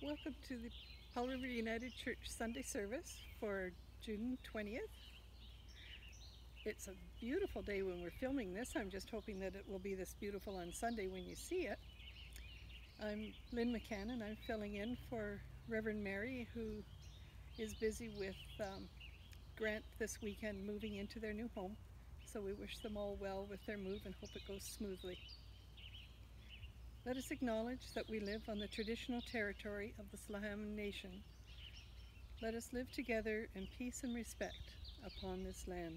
Welcome to the Powell River United Church Sunday service for June 20th. It's a beautiful day when we're filming this. I'm just hoping that it will be this beautiful on Sunday when you see it. I'm Lynn Mccann and I'm filling in for Reverend Mary, who is busy with Grant this weekend moving into their new home. So we wish them all well with their move and hope it goes smoothly. Let us acknowledge that we live on the traditional territory of the Slahaman Nation. Let us live together in peace and respect upon this land.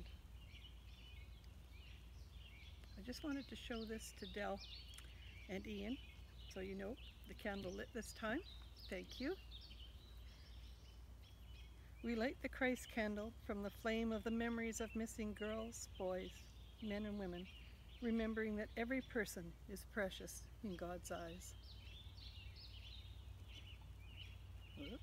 I just wanted to show this to Del and Ian, so you know the candle lit this time. Thank you. We light the Christ candle from the flame of the memories of missing girls, boys, men and women, remembering that every person is precious in God's eyes. Whoops.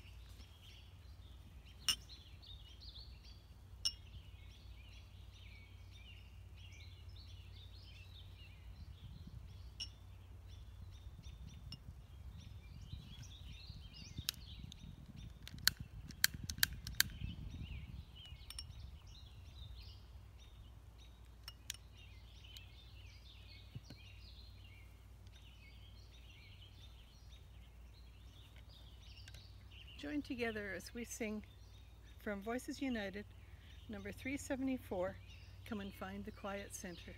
Join together as we sing from Voices United, number 374, Come and Find the Quiet Center.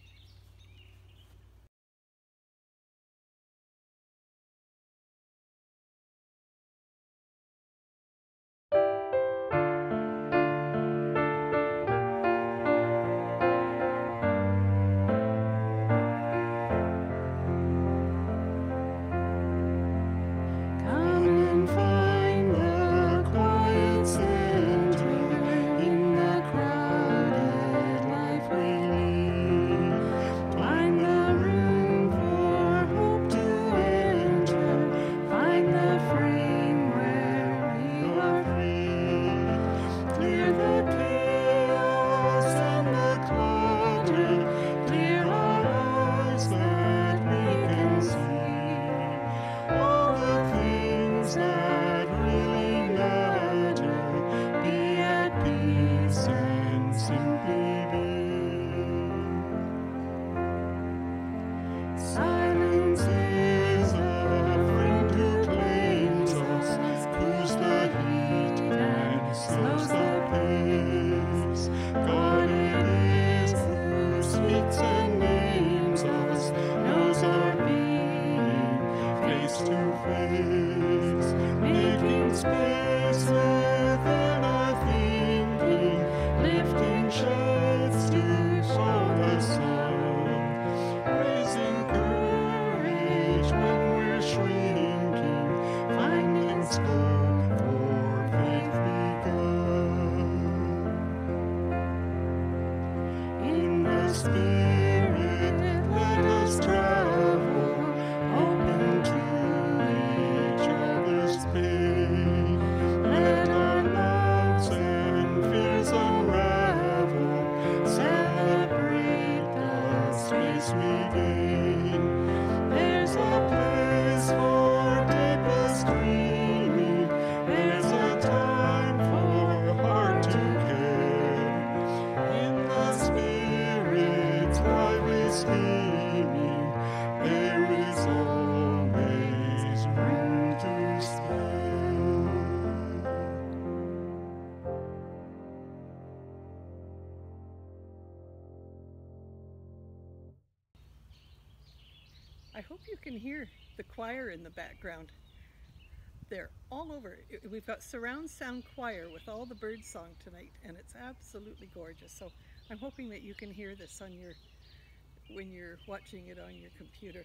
I hope you can hear the choir in the background. They're all over. We've got surround sound choir with all the bird song tonight, and it's absolutely gorgeous. So I'm hoping that you can hear this on when you're watching it on your computer.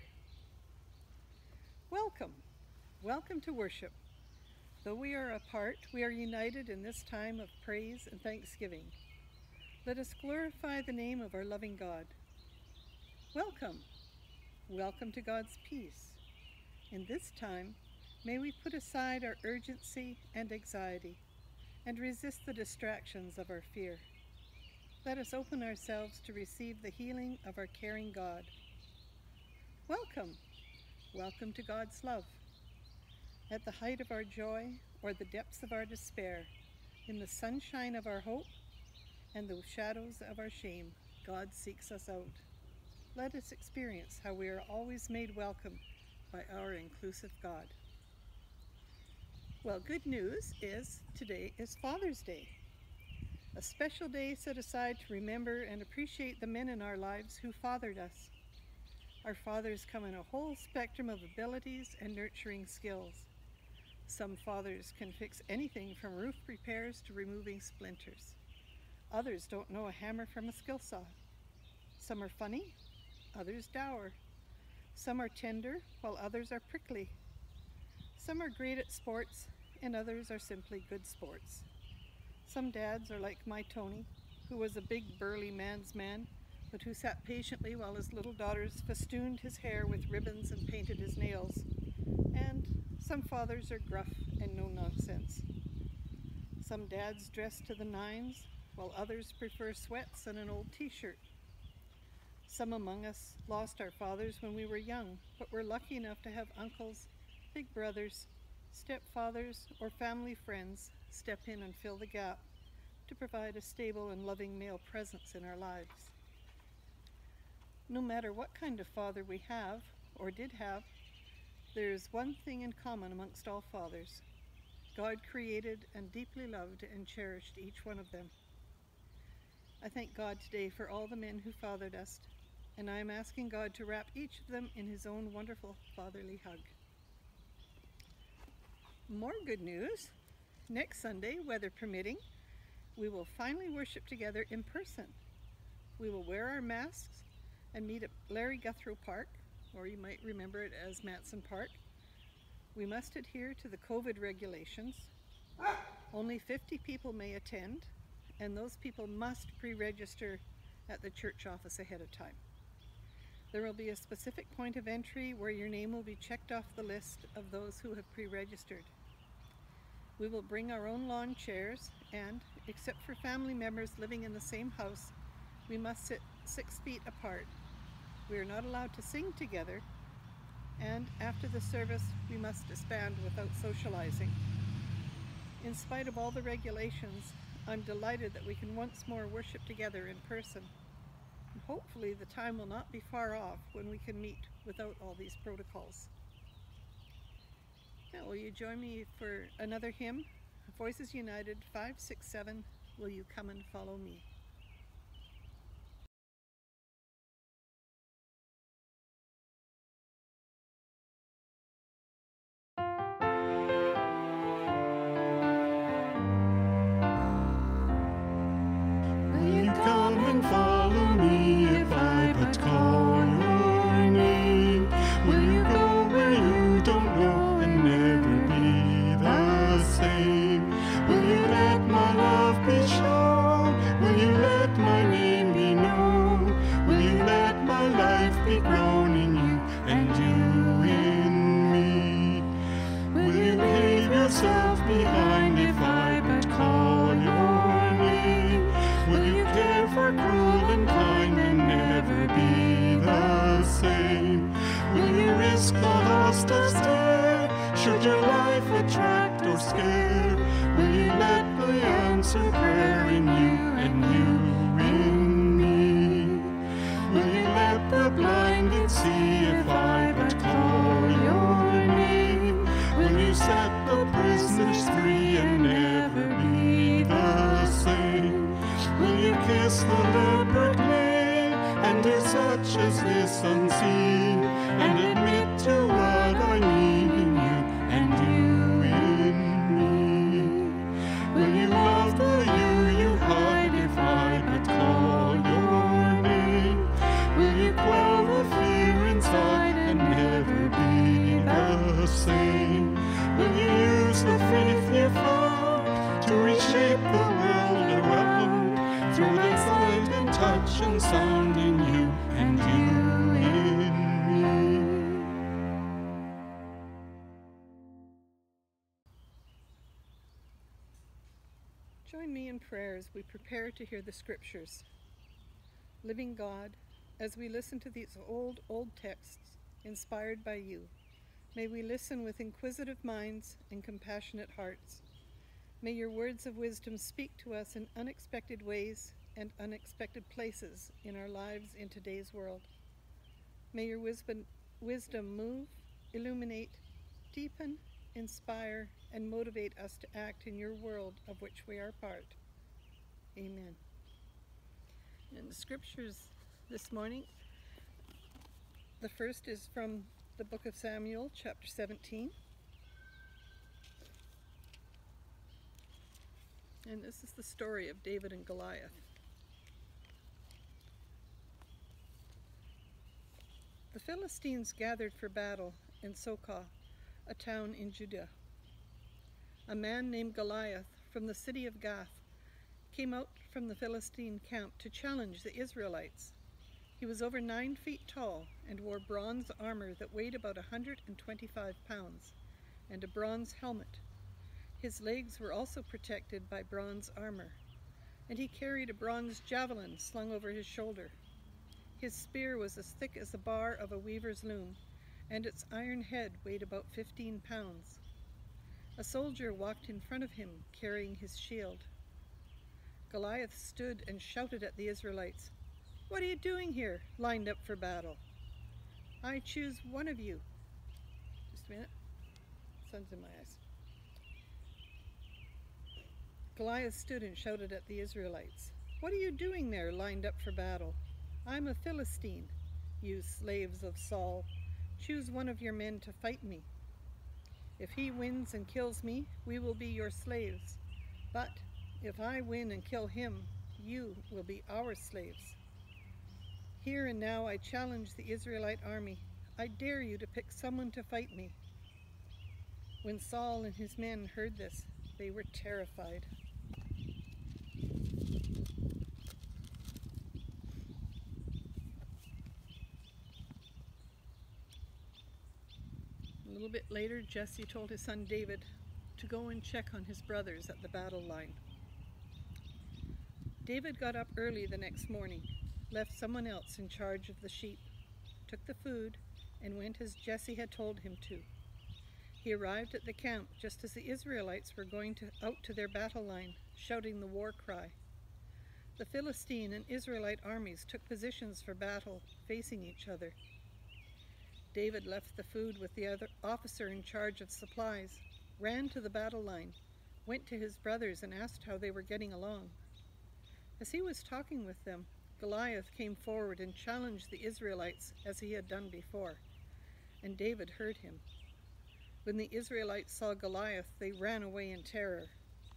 Welcome. Welcome to worship. Though we are apart, we are united in this time of praise and thanksgiving. Let us glorify the name of our loving God. Welcome. Welcome to God's peace. In this time, may we put aside our urgency and anxiety and resist the distractions of our fear. Let us open ourselves to receive the healing of our caring God. Welcome. Welcome to God's love. At the height of our joy or the depths of our despair, in the sunshine of our hope and the shadows of our shame, God seeks us out. Let us experience how we are always made welcome by our inclusive God. Well, good news is today is Father's Day, a special day set aside to remember and appreciate the men in our lives who fathered us. Our fathers come in a whole spectrum of abilities and nurturing skills. Some fathers can fix anything from roof repairs to removing splinters. Others don't know a hammer from a skill saw. Some are funny, others dour. Some are tender, while others are prickly. Some are great at sports, and others are simply good sports. Some dads are like my Tony, who was a big burly man's man, but who sat patiently while his little daughters festooned his hair with ribbons and painted his nails. And some fathers are gruff and no nonsense. Some dads dress to the nines, while others prefer sweats and an old t-shirt. Some among us lost our fathers when we were young, but were lucky enough to have uncles, big brothers, stepfathers, or family friends step in and fill the gap to provide a stable and loving male presence in our lives. No matter what kind of father we have, or did have, there is one thing in common amongst all fathers. God created and deeply loved and cherished each one of them. I thank God today for all the men who fathered us, and I am asking God to wrap each of them in his own wonderful fatherly hug. More good news. Next Sunday, weather permitting, we will finally worship together in person. We will wear our masks and meet at Larry Guthrow Park, or you might remember it as Matson Park. We must adhere to the COVID regulations. Only 50 people may attend, and those people must pre-register at the church office ahead of time. There will be a specific point of entry where your name will be checked off the list of those who have pre-registered. We will bring our own lawn chairs, and, except for family members living in the same house, we must sit 6 feet apart. We are not allowed to sing together, and after the service, we must disband without socializing. In spite of all the regulations, I'm delighted that we can once more worship together in person. And hopefully the time will not be far off when we can meet without all these protocols. Now, will you join me for another hymn? Voices United 567, Will You Come and Follow Me? Come and follow me if I but call your name. Will you go where you don't know and never be the same? Will you let my love be shown? Will you let my name be known? Will you let my life be grown in you and you in me? Will you leave yourself behind if I but call your name? Will you care for cruel and kind and never be the same? Will you risk the hostile stare? Should your life attract or scare? Will you let the answer prayer in you and you in me? Will you let the blinded see if I but call your name? Will you set the prisoners free and never be the same? Will you kiss the leopard name and do such as this unseen and admit to what I need in you and you in me? Will you love the you hide if I but call your name? Will you quell the fear inside and never be the same? Will you use the faith you found to reshape the world around? Through the sight and touch and sound in you and you in me. Join me in prayer as we prepare to hear the scriptures. Living God, as we listen to these old texts inspired by you, May we listen with inquisitive minds and compassionate hearts. May your words of wisdom speak to us in unexpected ways and unexpected places in our lives in today's world. May your wisdom move, illuminate, deepen, inspire, and motivate us to act in your world of which we are part. Amen. And the scriptures this morning, the first is from the book of Samuel, chapter 17. And this is the story of David and Goliath. The Philistines gathered for battle in Sokoh, a town in Judah. A man named Goliath from the city of Gath came out from the Philistine camp to challenge the Israelites. He was over 9 feet tall and wore bronze armor that weighed about 125 pounds and a bronze helmet. His legs were also protected by bronze armor, and he carried a bronze javelin slung over his shoulder. His spear was as thick as the bar of a weaver's loom, and its iron head weighed about 15 pounds. A soldier walked in front of him, carrying his shield. Goliath stood and shouted at the Israelites, "What are you doing here, lined up for battle? I choose one of you." Just a minute. Sun's in my eyes. Goliath stood and shouted at the Israelites, "What are you doing there, lined up for battle? I'm a Philistine, you slaves of Saul. Choose one of your men to fight me. If he wins and kills me, we will be your slaves. But if I win and kill him, you will be our slaves. Here and now I challenge the Israelite army. I dare you to pick someone to fight me." When Saul and his men heard this, they were terrified. A little bit later, Jesse told his son David to go and check on his brothers at the battle line. David got up early the next morning, left someone else in charge of the sheep, took the food, and went as Jesse had told him to. He arrived at the camp just as the Israelites were going out to their battle line, shouting the war cry. The Philistine and Israelite armies took positions for battle, facing each other. David left the food with the other officer in charge of supplies, ran to the battle line, went to his brothers and asked how they were getting along. As he was talking with them, Goliath came forward and challenged the Israelites as he had done before, and David heard him. When the Israelites saw Goliath, they ran away in terror.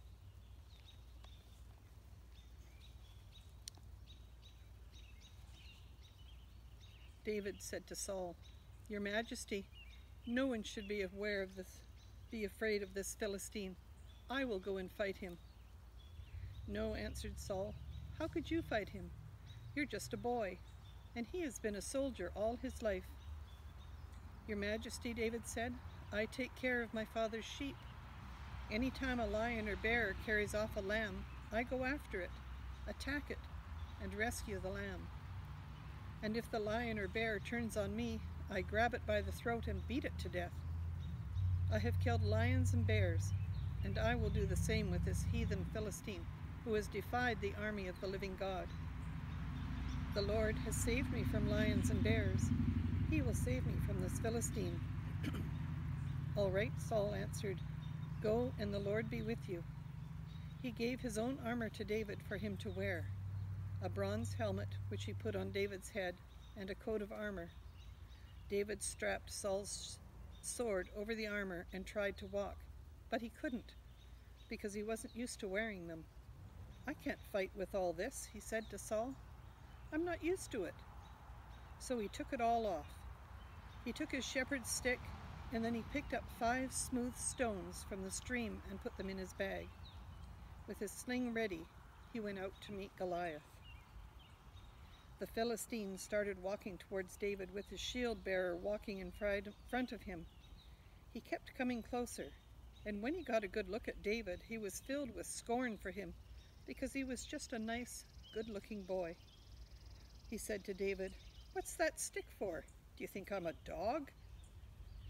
David said to Saul, "Your Majesty, no one should be afraid of this Philistine. I will go and fight him." "No," answered Saul. "How could you fight him? You're just a boy, and he has been a soldier all his life." "Your Majesty," David said, "I take care of my father's sheep. Any time a lion or bear carries off a lamb, I go after it, attack it, and rescue the lamb. And if the lion or bear turns on me, I grab it by the throat and beat it to death. I have killed lions and bears, and I will do the same with this heathen Philistine who has defied the army of the living God. The Lord has saved me from lions and bears. He will save me from this Philistine." "All right," Saul answered. "Go, and the Lord be with you." He gave his own armor to David for him to wear, a bronze helmet which he put on David's head, and a coat of armor. David strapped Saul's sword over the armor and tried to walk, but he couldn't, because he wasn't used to wearing them. "I can't fight with all this," he said to Saul. "I'm not used to it." So he took it all off. He took his shepherd's stick, and then he picked up 5 smooth stones from the stream and put them in his bag. With his sling ready, he went out to meet Goliath. The Philistine started walking towards David with his shield bearer walking in front of him. He kept coming closer, and when he got a good look at David, he was filled with scorn for him because he was just a nice, good-looking boy. He said to David, "What's that stick for? Do you think I'm a dog?"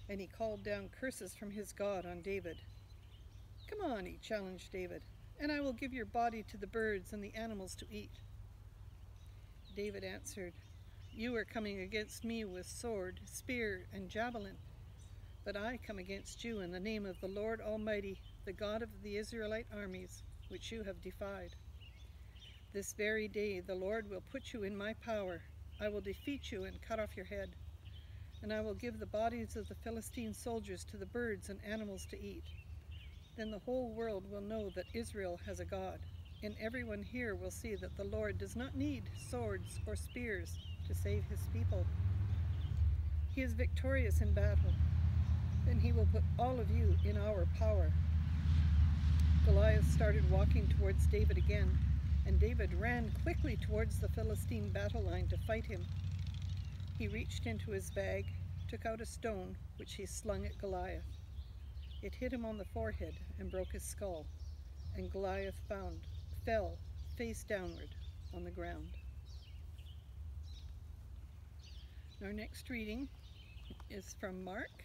and he called down curses from his God on David. "Come on," he challenged David, "and I will give your body to the birds and the animals to eat." David answered, "You are coming against me with sword, spear, and javelin, but I come against you in the name of the Lord Almighty, the God of the Israelite armies, which you have defied. This very day the Lord will put you in my power. I will defeat you and cut off your head, and I will give the bodies of the Philistine soldiers to the birds and animals to eat. Then the whole world will know that Israel has a God, and everyone here will see that the Lord does not need swords or spears to save his people. He is victorious in battle. Then he will put all of you in our power." Goliath started walking towards David again, and David ran quickly towards the Philistine battle line to fight him. He reached into his bag, took out a stone, which he slung at Goliath. It hit him on the forehead and broke his skull, and Goliath fell face downward on the ground. Our next reading is from Mark,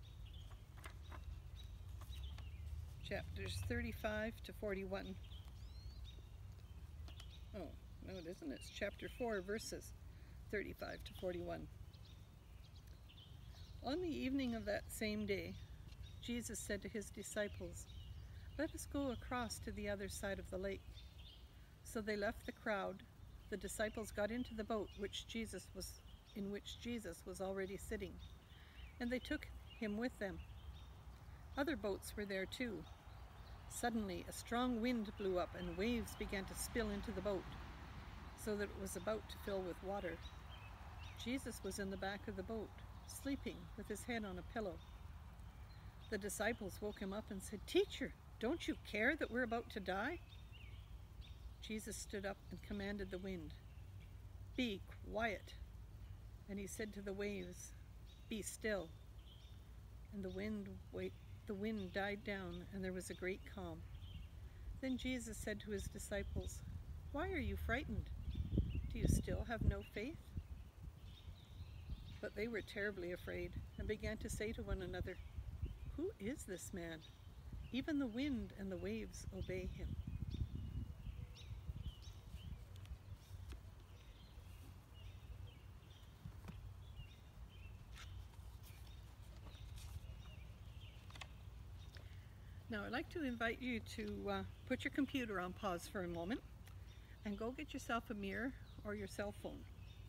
chapters 35 to 41. Oh, no, it isn't. It's chapter 4, verses 35 to 41. On the evening of that same day, Jesus said to his disciples, "Let us go across to the other side of the lake." So they left the crowd. The disciples got into the boat in which Jesus was already sitting, and they took him with them. Other boats were there too. Suddenly a strong wind blew up, and waves began to spill into the boat, so that it was about to fill with water. Jesus was in the back of the boat, sleeping with his head on a pillow. The disciples woke him up and said, "Teacher, don't you care that we're about to die?" Jesus stood up and commanded the wind, "Be quiet." And he said to the waves, "Be still." And the wind died down, and there was a great calm. Then Jesus said to his disciples, "Why are you frightened? Do you still have no faith?" But they were terribly afraid and began to say to one another, "Who is this man? Even the wind and the waves obey him." Now I'd like to invite you to put your computer on pause for a moment and go get yourself a mirror or your cell phone.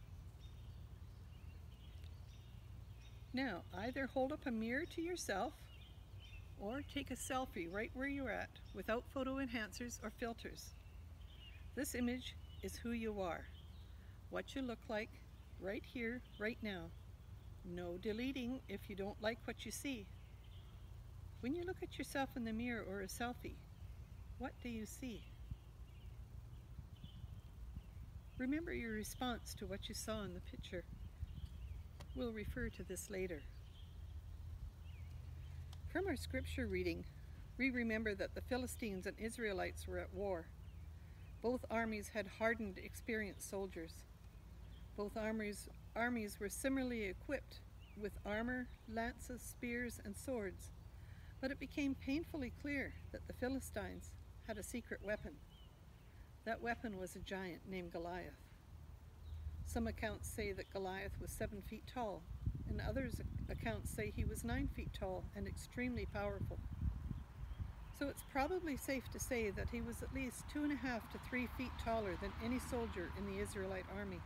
Now either hold up a mirror to yourself or take a selfie right where you're at without photo enhancers or filters. This image is who you are, what you look like right here, right now. No deleting if you don't like what you see. When you look at yourself in the mirror or a selfie, what do you see? Remember your response to what you saw in the picture. We'll refer to this later. From our scripture reading, we remember that the Philistines and Israelites were at war. Both armies had hardened, experienced soldiers. Both armies were similarly equipped with armor, lances, spears, and swords. But it became painfully clear that the Philistines had a secret weapon. That weapon was a giant named Goliath. Some accounts say that Goliath was 7 feet tall, and others accounts say he was 9 feet tall and extremely powerful. So it's probably safe to say that he was at least 2.5 to 3 feet taller than any soldier in the Israelite army.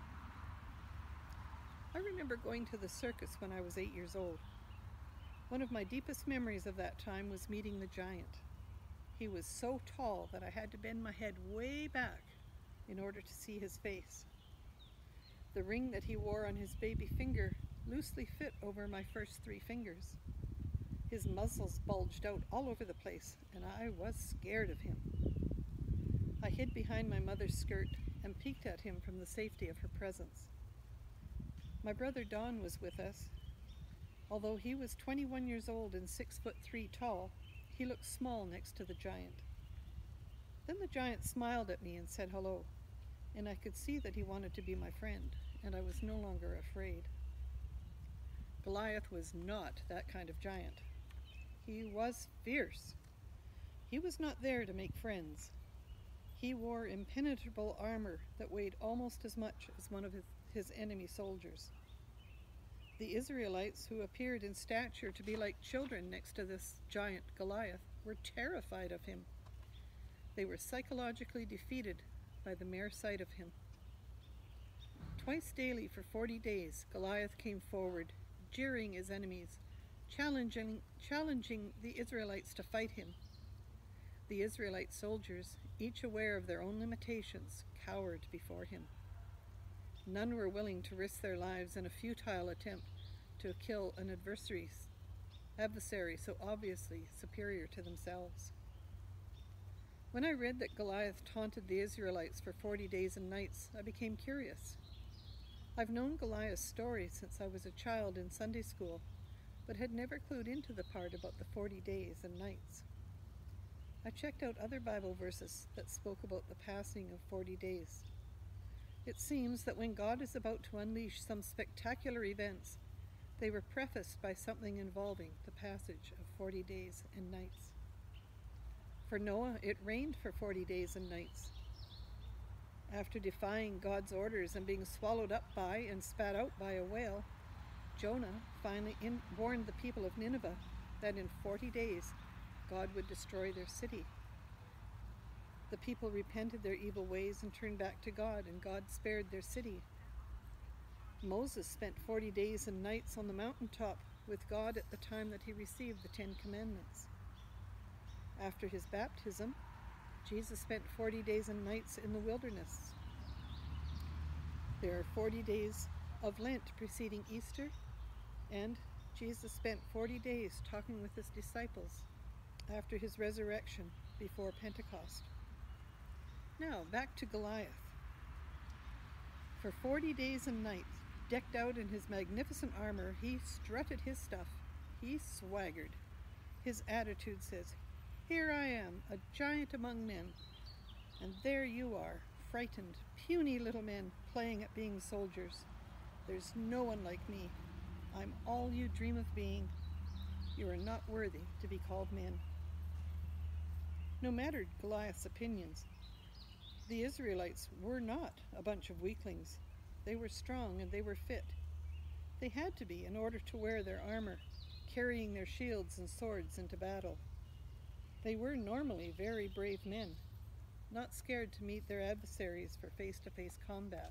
I remember going to the circus when I was 8 years old. One of my deepest memories of that time was meeting the giant. He was so tall that I had to bend my head way back in order to see his face. The ring that he wore on his baby finger loosely fit over my first 3 fingers. His muscles bulged out all over the place, and I was scared of him. I hid behind my mother's skirt and peeked at him from the safety of her presence. My brother Don was with us. Although he was 21 years old and 6'3" tall, he looked small next to the giant. Then the giant smiled at me and said hello, and I could see that he wanted to be my friend, and I was no longer afraid. Goliath was not that kind of giant. He was fierce. He was not there to make friends. He wore impenetrable armor that weighed almost as much as one of his enemy soldiers. The Israelites, who appeared in stature to be like children next to this giant Goliath, were terrified of him. They were psychologically defeated by the mere sight of him. Twice daily for 40 days, Goliath came forward, jeering his enemies, challenging the Israelites to fight him. The Israelite soldiers, each aware of their own limitations, cowered before him. None were willing to risk their lives in a futile attempt to kill an adversary so obviously superior to themselves. When I read that Goliath taunted the Israelites for 40 days and nights, I became curious. I've known Goliath's story since I was a child in Sunday school, but had never clued into the part about the 40 days and nights. I checked out other Bible verses that spoke about the passing of 40 days. It seems that when God is about to unleash some spectacular events, they were prefaced by something involving the passage of 40 days and nights. For Noah, it rained for 40 days and nights. After defying God's orders and being swallowed up by and spat out by a whale, Jonah finally warned the people of Nineveh that in 40 days God would destroy their city. The people repented their evil ways and turned back to God, and God spared their city. Moses spent 40 days and nights on the mountaintop with God at the time that he received the 10 Commandments. After his baptism, Jesus spent 40 days and nights in the wilderness. There are 40 days of Lent preceding Easter, and Jesus spent 40 days talking with his disciples after his resurrection before Pentecost. Now, back to Goliath. For 40 days and nights, decked out in his magnificent armor, he strutted his stuff. He swaggered. His attitude says, "Here I am, a giant among men, and there you are, frightened, puny little men playing at being soldiers. There's no one like me. I'm all you dream of being. You are not worthy to be called men." No matter Goliath's opinions, the Israelites were not a bunch of weaklings. They were strong and they were fit. They had to be in order to wear their armor, carrying their shields and swords into battle. They were normally very brave men, not scared to meet their adversaries for face-to-face combat.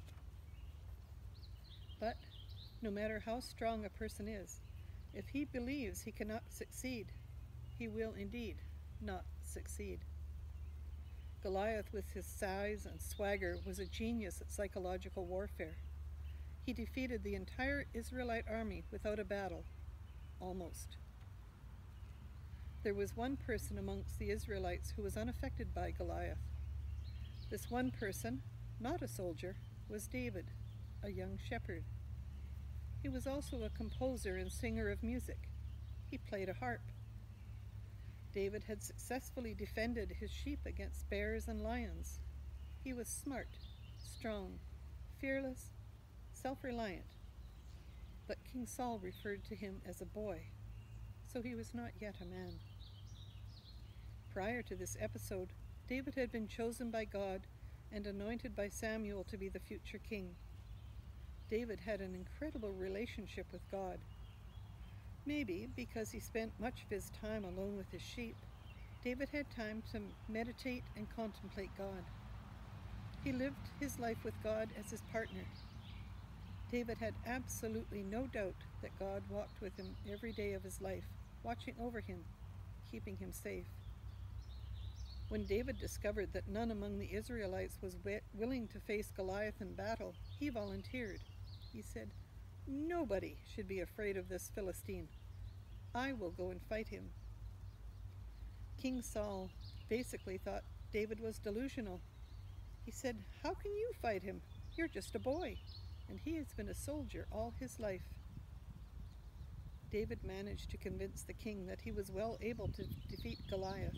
But no matter how strong a person is, if he believes he cannot succeed, he will indeed not succeed. Goliath, with his size and swagger, was a genius at psychological warfare. He defeated the entire Israelite army without a battle, almost. There was one person amongst the Israelites who was unaffected by Goliath. This one person, not a soldier, was David, a young shepherd. He was also a composer and singer of music. He played a harp. David had successfully defended his sheep against bears and lions. He was smart, strong, fearless, self-reliant. But King Saul referred to him as a boy, so he was not yet a man. Prior to this episode, David had been chosen by God and anointed by Samuel to be the future king. David had an incredible relationship with God. Maybe because he spent much of his time alone with his sheep, David had time to meditate and contemplate God. He lived his life with God as his partner. David had absolutely no doubt that God walked with him every day of his life, watching over him, keeping him safe. When David discovered that none among the Israelites was willing to face Goliath in battle, he volunteered. He said, "Nobody should be afraid of this Philistine. I will go and fight him." King Saul basically thought David was delusional. He said, "How can you fight him? You're just a boy, and he has been a soldier all his life." David managed to convince the king that he was well able to defeat Goliath.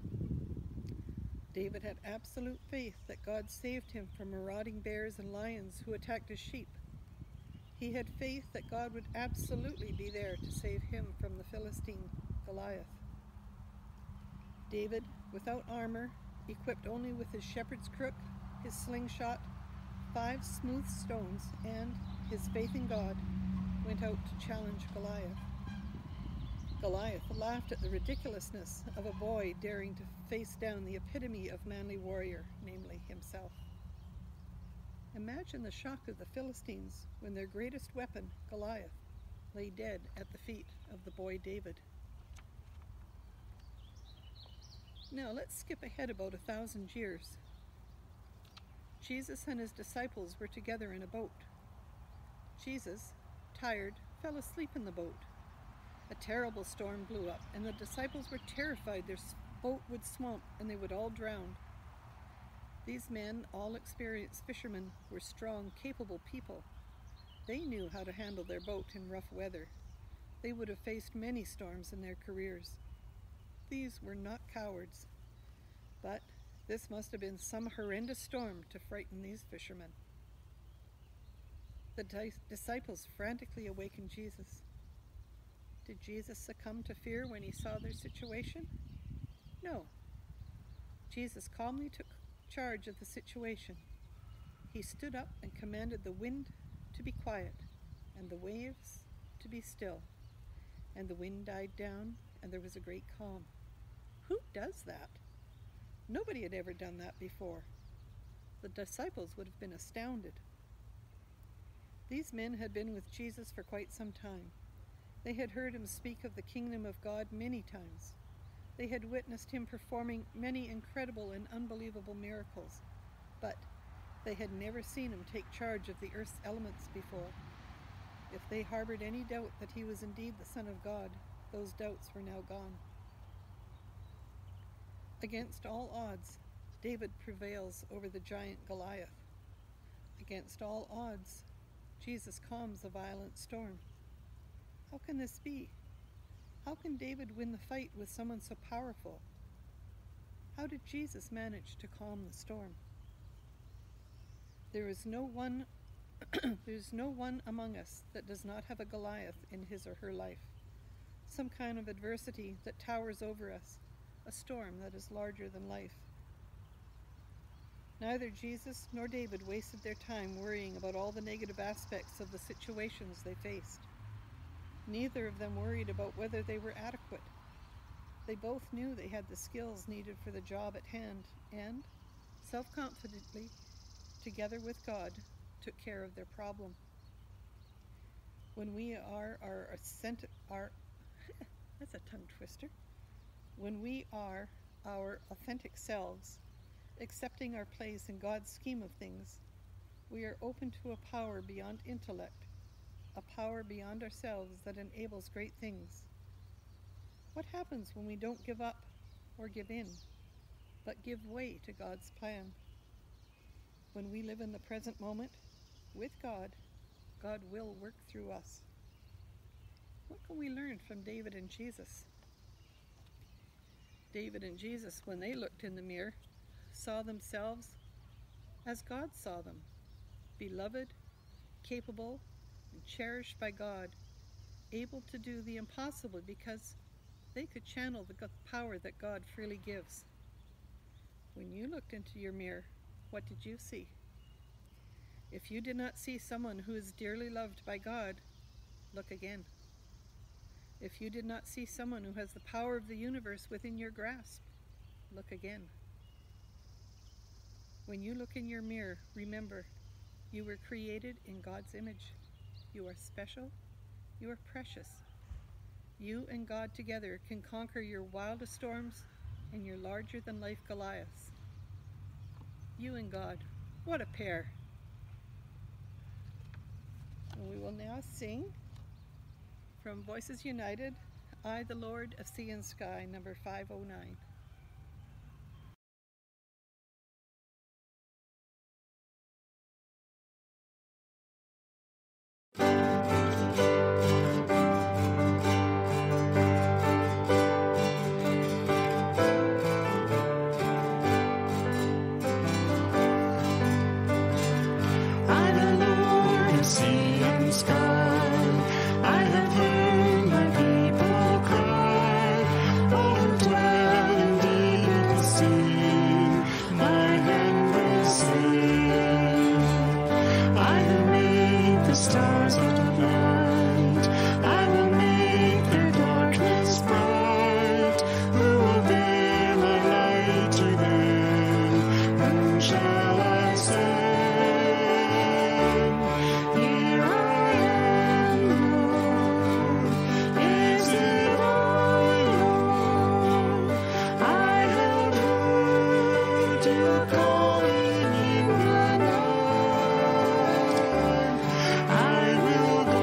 David had absolute faith that God saved him from marauding bears and lions who attacked his sheep. He had faith that God would absolutely be there to save him from the Philistine Goliath. David, without armor, equipped only with his shepherd's crook, his slingshot, 5 smooth stones, and his faith in God, went out to challenge Goliath. Goliath laughed at the ridiculousness of a boy daring to face down the epitome of manly warrior, namely himself. Imagine the shock of the Philistines when their greatest weapon, Goliath, lay dead at the feet of the boy David. Now let's skip ahead about 1,000 years. Jesus and his disciples were together in a boat. Jesus, tired, fell asleep in the boat. A terrible storm blew up, and the disciples were terrified their boat would swamp and they would all drown. These men, all experienced fishermen, were strong, capable people. They knew how to handle their boat in rough weather. They would have faced many storms in their careers. These were not cowards, but this must have been some horrendous storm to frighten these fishermen. The disciples frantically awakened Jesus. Did Jesus succumb to fear when he saw their situation? No. Jesus calmly took charge of the situation. He stood up and commanded the wind to be quiet and the waves to be still. And the wind died down and there was a great calm. Who does that? Nobody had ever done that before. The disciples would have been astounded. These men had been with Jesus for quite some time. They had heard him speak of the kingdom of God many times. They had witnessed him performing many incredible and unbelievable miracles, but they had never seen him take charge of the earth's elements before. If they harbored any doubt that he was indeed the Son of God, those doubts were now gone. Against all odds, David prevails over the giant Goliath. Against all odds, Jesus calms the violent storm. How can this be? How can David win the fight with someone so powerful? How did Jesus manage to calm the storm? There's no one among us that does not have a Goliath in his or her life, some kind of adversity that towers over us, a storm that is larger than life. Neither Jesus nor David wasted their time worrying about all the negative aspects of the situations they faced. Neither of them worried about whether they were adequate. They both knew they had the skills needed for the job at hand and, self-confidently, together with God, took care of their problem. When we are that's a tongue twister. When we are our authentic selves, accepting our place in God's scheme of things, we are open to a power beyond intellect, a power beyond ourselves that enables great things. What happens when we don't give up or give in, but give way to God's plan? When we live in the present moment with God, God will work through us. What can we learn from David and Jesus? David and Jesus, when they looked in the mirror, saw themselves as God saw them, beloved, capable, and cherished by God, able to do the impossible because they could channel the power that God freely gives. When you looked into your mirror, what did you see? If you did not see someone who is dearly loved by God, look again. If you did not see someone who has the power of the universe within your grasp, look again. When you look in your mirror, remember, you were created in God's image. You are special. You are precious. You and God together can conquer your wildest storms and your larger-than-life Goliaths. You and God, what a pair. And we will now sing from Voices United, I, the Lord of Sea and Sky, number 509. I, the Lord of sea and sky, the stars of night. I will make their darkness bright. Who will bear my light to them? Whom shall I send? Here I am, Lord. Is it I, Lord? I have heard you calling in the night. I will go,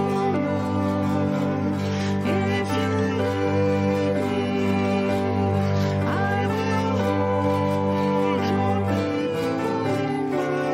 Lord, if you lead me. I will hold your people in my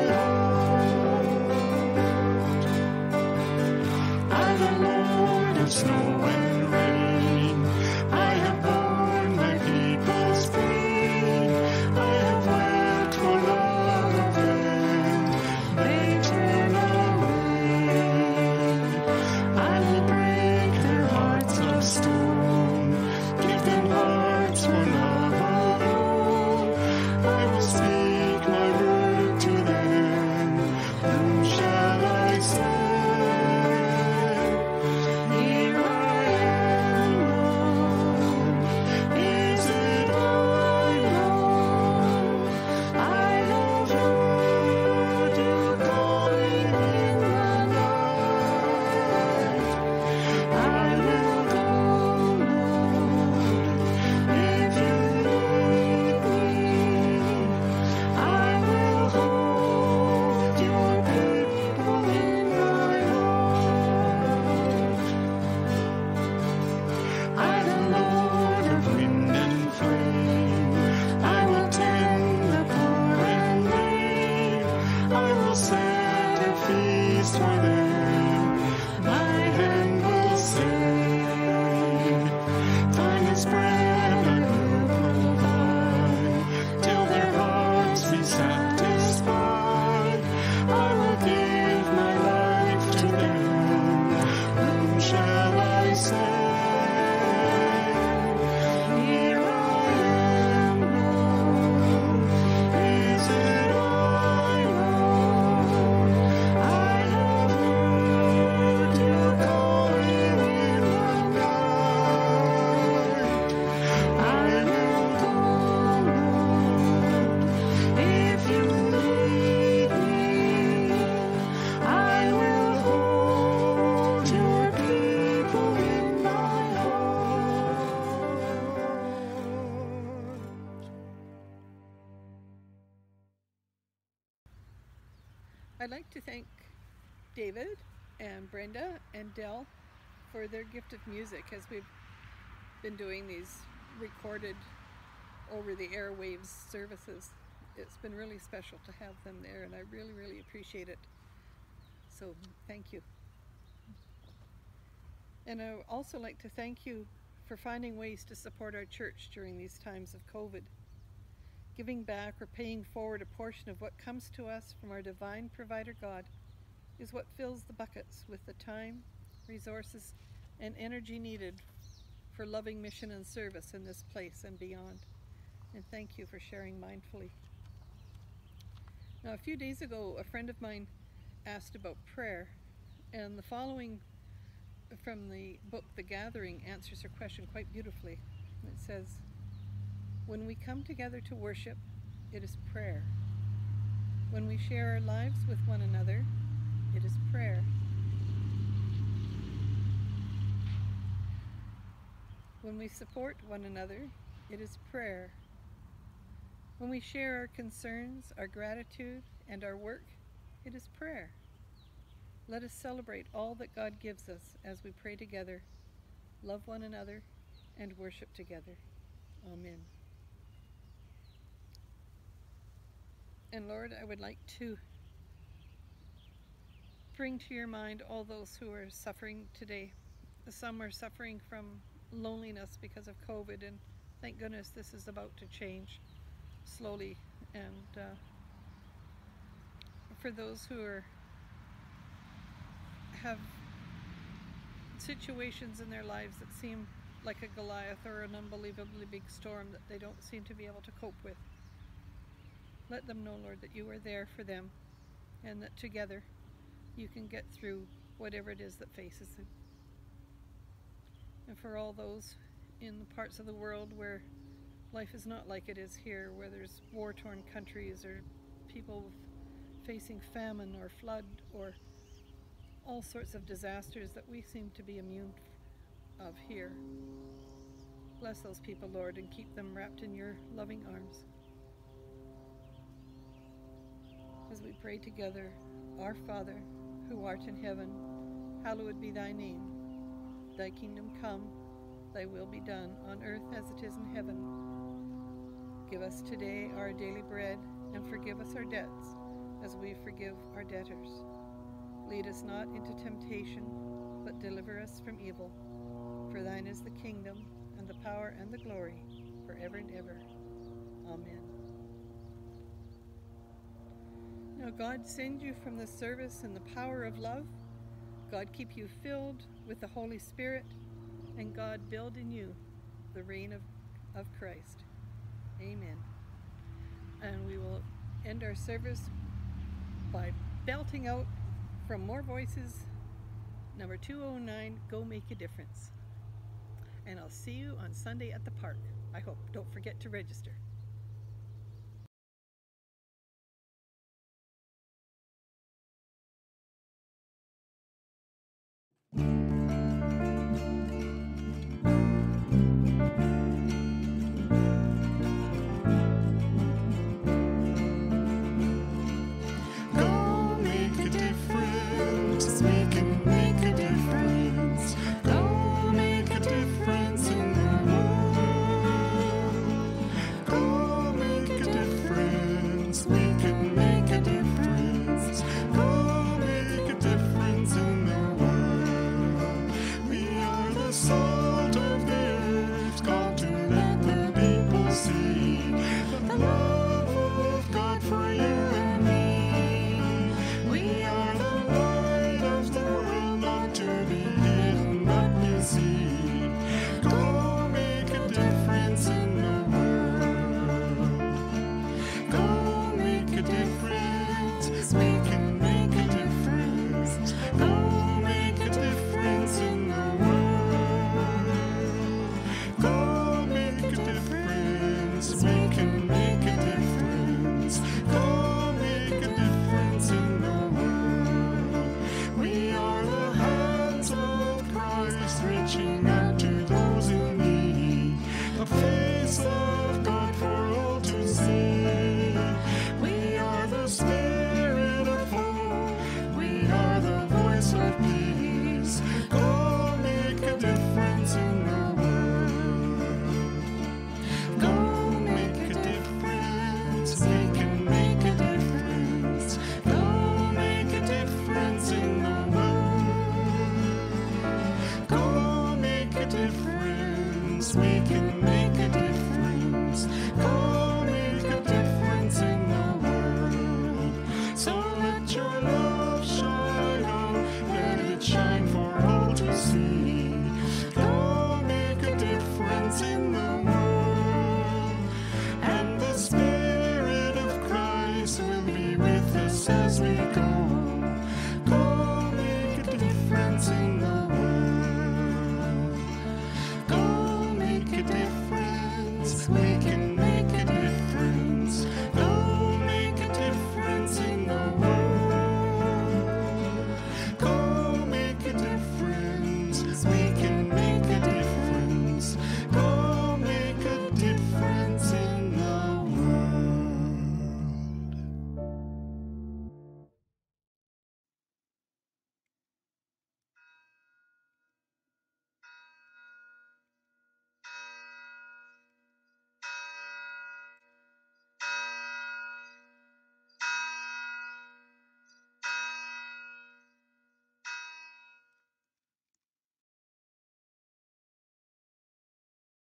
heart. I'm the Lord of snow and rain. I have borne my people's pain. I have wept for love of them. They turn away. I will break their hearts of stone. Give them hearts for love alone. I will speak my word to them. Whom shall I send? Here I am, Lord. Is it I, Lord? I have heard you calling in the night. I will go, Lord, if you lead me. I will hold your people in my heart. I'm the Lord of wind and flame. I will tend the poor and lame. I will set a feast for them. My hand will save. Finest bread I will provide, till their hearts be satisfied. I will give my life to them. Whom shall I send? Here I am, Lord. Is it I, Lord? I have heard you calling in the night. I will go, Lord, if you lead me. I will hold your people in my heart. I'd like to thank David and Brenda and Dell for their gift of music as we've been doing these recorded over the airwaves services. It's been really special to have them there, and I really, really appreciate it. So thank you. And I would also like to thank you for finding ways to support our church during these times of COVID. Giving back or paying forward a portion of what comes to us from our divine provider God is what fills the buckets with the time, resources, and energy needed for loving mission and service in this place and beyond. And thank you for sharing mindfully. Now, a few days ago, a friend of mine asked about prayer, and the following from the book The Gathering answers her question quite beautifully. It says, "When we come together to worship, it is prayer. When we share our lives with one another, it is prayer. When we support one another, it is prayer. When we share our concerns, our gratitude, and our work, it is prayer. Let us celebrate all that God gives us as we pray together, love one another, and worship together. Amen." And Lord, I would like to bring to your mind all those who are suffering today. Some are suffering from loneliness because of COVID, and thank goodness this is about to change slowly. And for those who have situations in their lives that seem like a Goliath or an unbelievably big storm that they don't seem to be able to cope with, let them know, Lord, that you are there for them, and that together you can get through whatever it is that faces you. And for all those in the parts of the world where life is not like it is here, where there's war-torn countries or people facing famine or flood or all sorts of disasters that we seem to be immune of here. Bless those people, Lord, and keep them wrapped in your loving arms. As we pray together, Our Father, who art in heaven, hallowed be thy name. Thy kingdom come, thy will be done, on earth as it is in heaven. Give us today our daily bread, and forgive us our debts, as we forgive our debtors. Lead us not into temptation, but deliver us from evil. For thine is the kingdom, and the power, and the glory, forever and ever. Amen. Now God send you from the service and the power of love. God keep you filled with the Holy Spirit, and God build in you the reign of Christ. Amen. And we will end our service by belting out from More Voices, number 209, Go Make a Difference. And I'll see you on Sunday at the park. I hope. Don't forget to register.